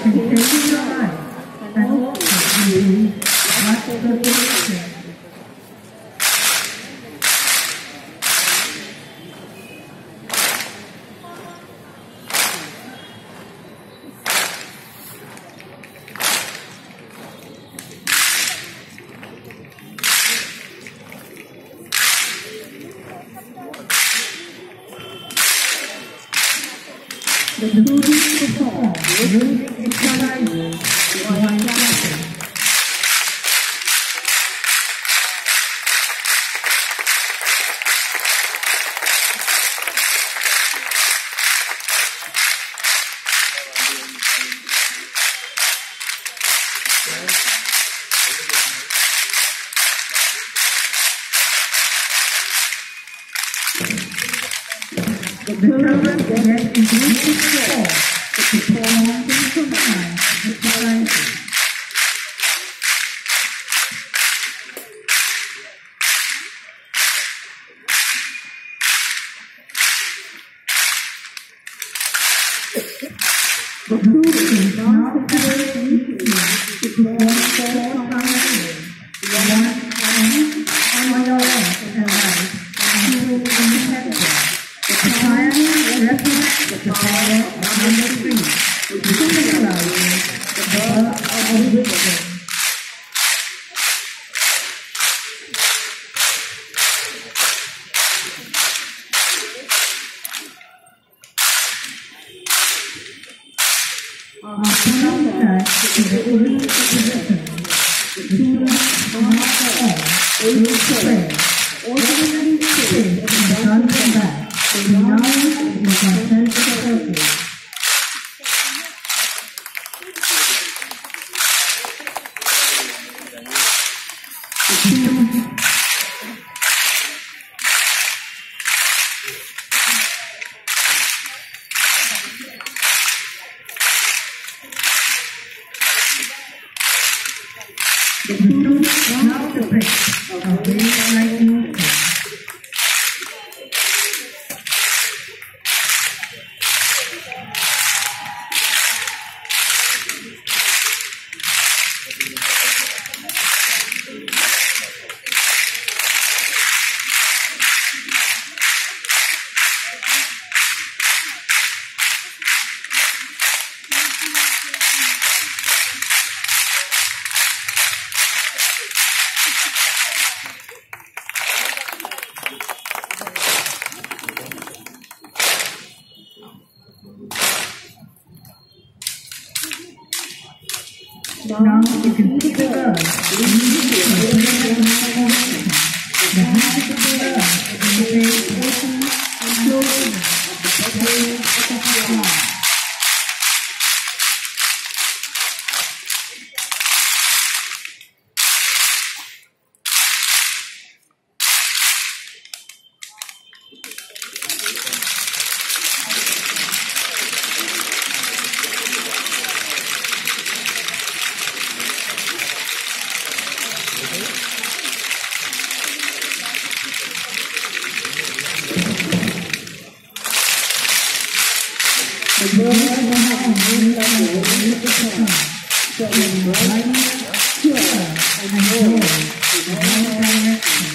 continue your life and also believe what the religion. The students perform rhythmic exercises while clapping. The children get in rhythmic form to perform synchronized exercises. The students now separate each to perform 4 times, one on your left and right, and 2 in the center. The triangle represents the power of number 3, which symbolizes the birth of wisdom. After contact with the original position, the students will not perform 8 squares, ordinarily straight in front and back. The knowledge in the concentric circle. The students now depict a wave-like motion. Now you can see the girl the hands of the girl indicate opening and closing of the petals of the flower. The girl has a hand in the hole with the tongue, showing brightness, pure, and joy in all directions.